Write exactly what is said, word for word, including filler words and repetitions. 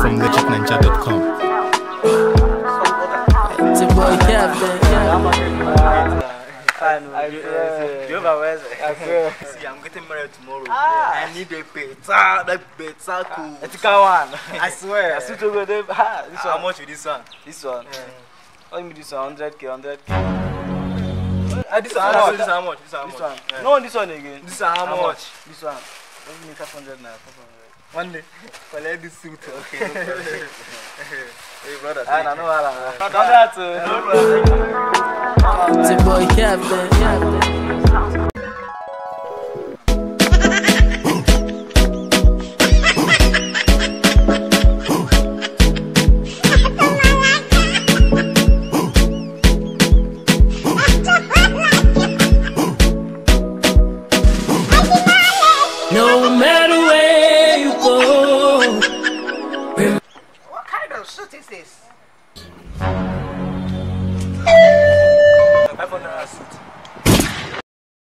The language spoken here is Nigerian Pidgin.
from legit ninja dot com. It's a boy Captain. I feel. You have a I feel. See, I'm getting married tomorrow. I need a better, that better cool. It's a one. I swear. I still go there. This one. How much with this one? This one. Let me do this one. Hundred k, hundred k. Ah, this one. How much? This one. How much? This one. This one. No, this one again. This one. How much? This one. Let me five hundred now. One day. Collect this suit. Okay. Hey brother. I know what I'm. It's a boy Captain. No matter where you go. What kind of suit is this?